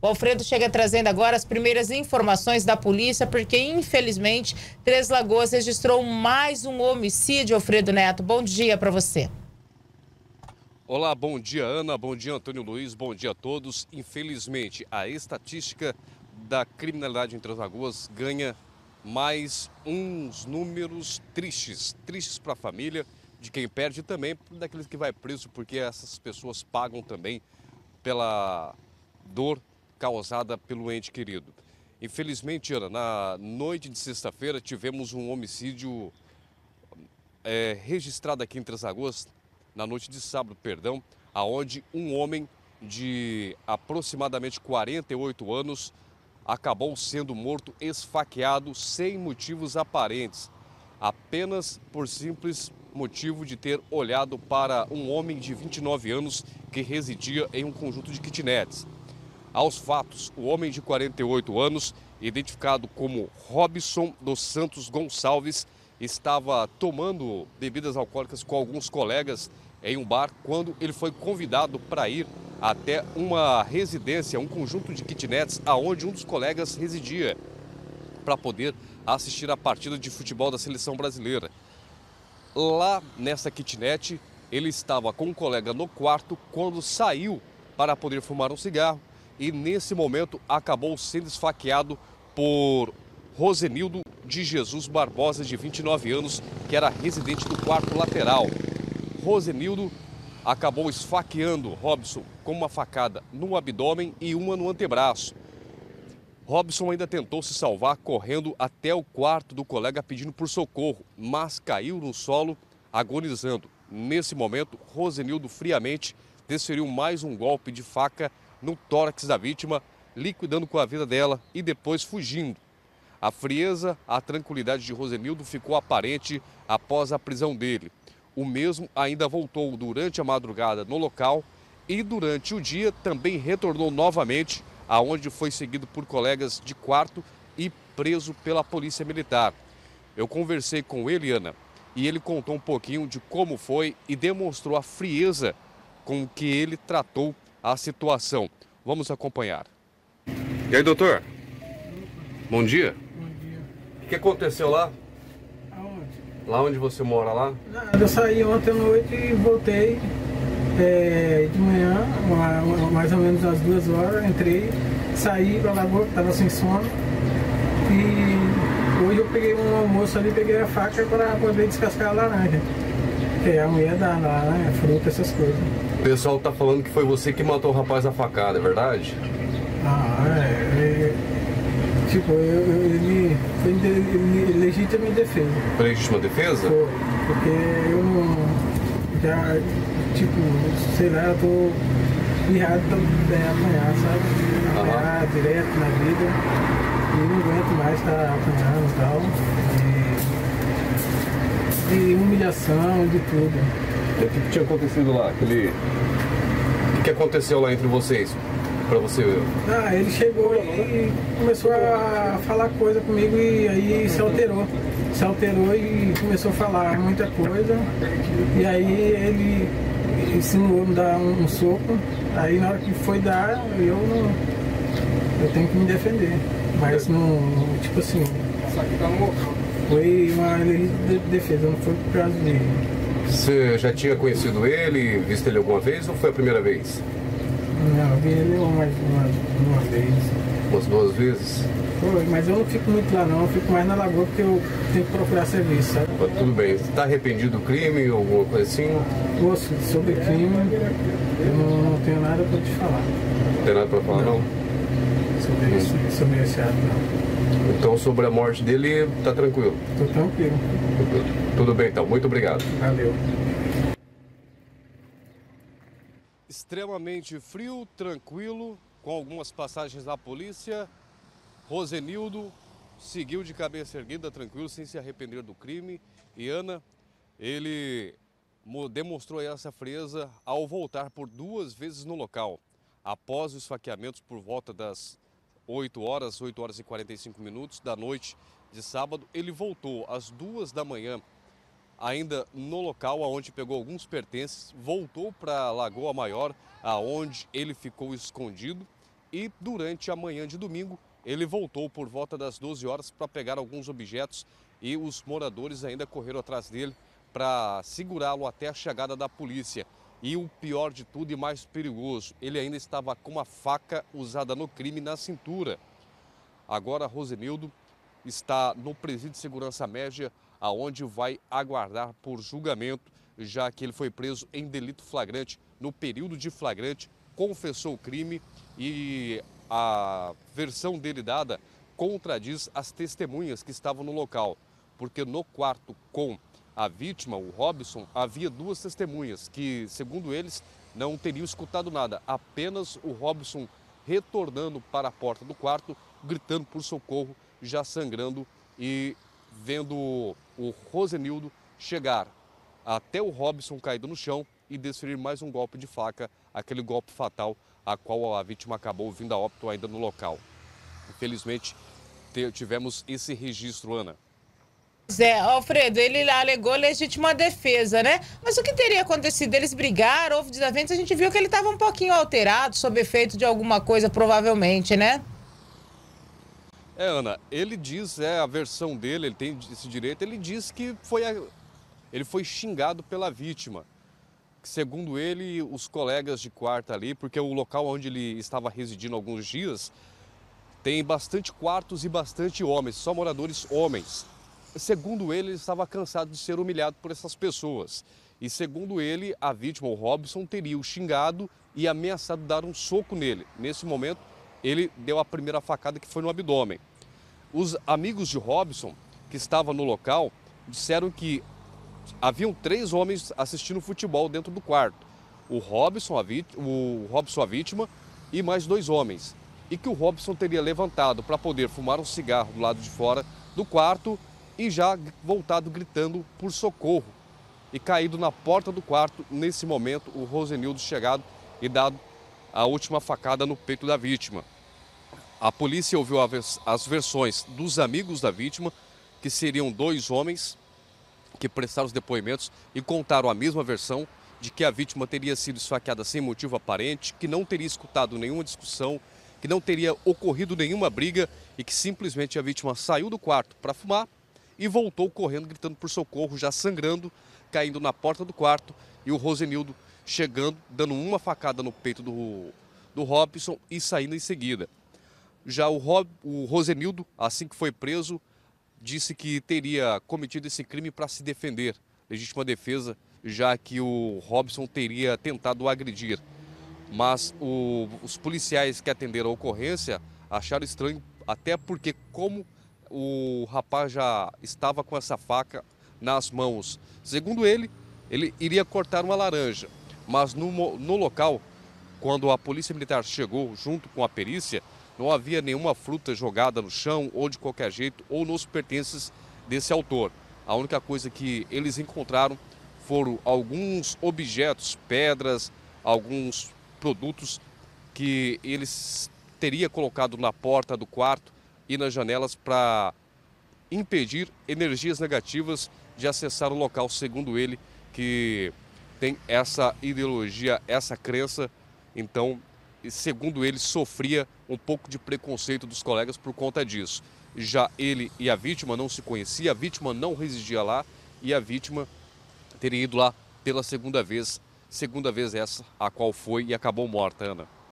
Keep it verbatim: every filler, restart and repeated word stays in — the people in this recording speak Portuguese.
O Alfredo chega trazendo agora as primeiras informações da polícia, porque infelizmente Três Lagoas registrou mais um homicídio. Alfredo Neto, bom dia para você. Olá, bom dia Ana, bom dia Antônio Luiz, bom dia a todos. Infelizmente, a estatística da criminalidade em Três Lagoas ganha mais uns números tristes, tristes para a família de quem perde e também daqueles que vai preso, porque essas pessoas pagam também pela dor causada pelo ente querido. Infelizmente, Ana, na noite de sexta-feira tivemos um homicídio é, registrado aqui em Três Lagoas, na noite de sábado, perdão, aonde um homem de aproximadamente quarenta e oito anos acabou sendo morto esfaqueado sem motivos aparentes, apenas por simples motivo de ter olhado para um homem de vinte e nove anos que residia em um conjunto de kitnets. Aos fatos, o homem de quarenta e oito anos, identificado como Robson dos Santos Gonçalves, estava tomando bebidas alcoólicas com alguns colegas em um bar quando ele foi convidado para ir até uma residência, um conjunto de kitnets, aonde um dos colegas residia, para poder assistir a partida de futebol da seleção brasileira. Lá nessa kitnet, ele estava com um colega no quarto quando saiu para poder fumar um cigarro e nesse momento acabou sendo esfaqueado por Rosenildo de Jesus Barbosa, de vinte e nove anos, que era residente do quarto lateral. Rosenildo acabou esfaqueando Robson com uma facada no abdômen e uma no antebraço. Robson ainda tentou se salvar correndo até o quarto do colega pedindo por socorro, mas caiu no solo agonizando. Nesse momento, Rosenildo friamente desferiu mais um golpe de faca no tórax da vítima, liquidando com a vida dela e depois fugindo. A frieza, a tranquilidade de Rosenildo ficou aparente após a prisão dele. O mesmo ainda voltou durante a madrugada no local e durante o dia também retornou novamente, aonde foi seguido por colegas de quarto e preso pela Polícia Militar. Eu conversei com ele, Ana, e ele contou um pouquinho de como foi e demonstrou a frieza com que ele tratou a situação. Vamos acompanhar. E aí, doutor? Bom dia. Bom dia. O que aconteceu lá? Aonde? Lá onde você mora lá? Nada, eu saí ontem à noite e voltei é, de manhã, uma, uma, mais ou menos às duas horas, entrei, saí pra Lagoa, estava sem sono. E hoje eu peguei um almoço ali, peguei a faca para poder descascar a laranja. Que é a mulher dá lá, né? Fruta, essas coisas. O pessoal tá falando que foi você que matou o rapaz a facada, é verdade? Ah, é. é tipo, eu, eu, ele foi em de, legítima defesa. Foi legítima defesa? Foi, porque eu não. Já, tipo, sei lá, eu tô virado pra apanhar, sabe? Apanhar uhum. direto na vida. E não aguento mais estar apanhando e tal. E, e humilhação, de tudo. E o que tinha acontecido lá? Aquele... O que aconteceu lá entre vocês? Pra você... Ah, ele chegou e começou a falar coisa comigo e aí se alterou. Se alterou e começou a falar muita coisa. E aí ele ensinou a me dar um, um soco. Aí na hora que foi dar, eu não... Eu tenho que me defender. Mas não... Tipo assim... Foi uma defesa, não foi por causa dele. Você já tinha conhecido ele, visto ele alguma vez ou foi a primeira vez? Não, eu vi ele mais uma, uma vez. Umas duas vezes? Foi, mas eu não fico muito lá não, eu fico mais na Lagoa porque eu tenho que procurar serviço, sabe? Mas tudo bem. Você está arrependido do crime ou alguma coisa assim? Moço, sobre crime, eu não, não tenho nada para te falar. Não tem nada para falar, não? não? Sobre, hum. esse, sobre esse ato, não. Então, sobre a morte dele, tá tranquilo? Tô tranquilo. Tudo, tudo bem, então. Muito obrigado. Valeu. Extremamente frio, tranquilo, com algumas passagens da polícia. Rosenildo seguiu de cabeça erguida, tranquilo, sem se arrepender do crime. E Ana, ele demonstrou essa frieza ao voltar por duas vezes no local. Após os esfaqueamentos por volta das oito horas, oito horas e quarenta e cinco minutos da noite de sábado, ele voltou às duas da manhã, ainda no local onde pegou alguns pertences, voltou para Lagoa Maior, aonde ele ficou escondido E durante a manhã de domingo, ele voltou por volta das doze horas para pegar alguns objetos e os moradores ainda correram atrás dele para segurá-lo até a chegada da polícia. E o pior de tudo e mais perigoso, ele ainda estava com uma faca usada no crime na cintura. Agora, Rosenildo está no presídio de segurança média, aonde vai aguardar por julgamento, já que ele foi preso em delito flagrante. No período de flagrante, confessou o crime e a versão dele dada contradiz as testemunhas que estavam no local, porque no quarto com a vítima, o Robson, havia duas testemunhas que, segundo eles, não teriam escutado nada, apenas o Robson retornando para a porta do quarto, gritando por socorro, já sangrando e vendo o Rosenildo chegar até o Robson caído no chão e desferir mais um golpe de faca, aquele golpe fatal a qual a vítima acabou vindo a óbito ainda no local. Infelizmente, tivemos esse registro, Ana. Zé, Alfredo, ele alegou legítima defesa, né? Mas o que teria acontecido? Eles brigaram, houve desavenças, a gente viu que ele estava um pouquinho alterado, sob efeito de alguma coisa, provavelmente, né? É, Ana, ele diz, é a versão dele, ele tem esse direito, ele diz que foi a, ele foi xingado pela vítima. Segundo ele, os colegas de quarto ali, porque o local onde ele estava residindo há alguns dias, tem bastante quartos e bastante homens, só moradores homens. Segundo ele, ele estava cansado de ser humilhado por essas pessoas. E segundo ele, a vítima, o Robson, teria o xingado e ameaçado dar um soco nele. Nesse momento, ele deu a primeira facada, que foi no abdômen. Os amigos de Robson, que estavam no local, disseram que haviam três homens assistindo futebol dentro do quarto. O Robson, a vítima, o Robson, a vítima e mais dois homens. E que o Robson teria levantado para poder fumar um cigarro do lado de fora do quarto e já voltado gritando por socorro. E caído na porta do quarto, nesse momento, o Rosenildo chegado e dado a última facada no peito da vítima. A polícia ouviu as versões dos amigos da vítima, que seriam dois homens que prestaram os depoimentos e contaram a mesma versão de que a vítima teria sido esfaqueada sem motivo aparente, que não teria escutado nenhuma discussão, que não teria ocorrido nenhuma briga e que simplesmente a vítima saiu do quarto para fumar e voltou correndo, gritando por socorro, já sangrando, caindo na porta do quarto, e o Rosenildo chegando, dando uma facada no peito do, do Robson e saindo em seguida. Já o, Rob, o Rosenildo, assim que foi preso, disse que teria cometido esse crime para se defender, legítima defesa, já que o Robson teria tentado agredir. Mas o, os policiais que atenderam a ocorrência acharam estranho, até porque como o rapaz já estava com essa faca nas mãos. Segundo ele, ele iria cortar uma laranja, mas no, no local, quando a polícia militar chegou junto com a perícia, não havia nenhuma fruta jogada no chão ou de qualquer jeito ou nos pertences desse autor. A única coisa que eles encontraram foram alguns objetos, pedras, alguns produtos que eles teria colocado na porta do quarto e nas janelas para impedir energias negativas de acessar o local, segundo ele, que tem essa ideologia, essa crença. Então, segundo ele, sofria um pouco de preconceito dos colegas por conta disso. Já ele e a vítima não se conheciam, a vítima não residia lá e a vítima teria ido lá pela segunda vez, segunda vez essa, a qual foi e acabou morta, Ana.